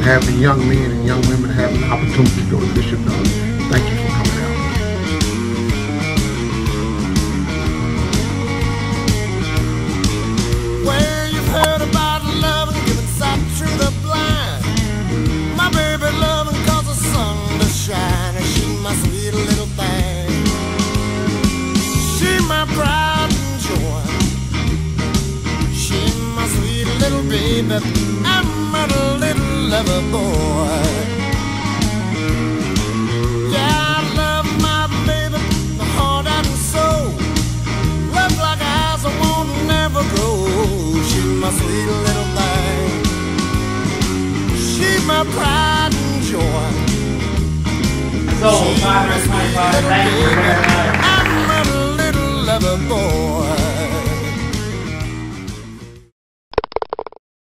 having young men and young women having the opportunity to go to Bishop Dunne. Thank you for coming out. Well, you've heard about love and giving sight to the blind. My baby loving cause the sun to shine, and she my sweet little thing. She my pride and joy. She my sweet little baby. I'm a little lover boy. Yeah, I love my baby, my heart and soul. Love like eyes I won't never grow. She my sweet little thing. She my pride and joy. So, 525, thank you very much. I'm a little lover boy.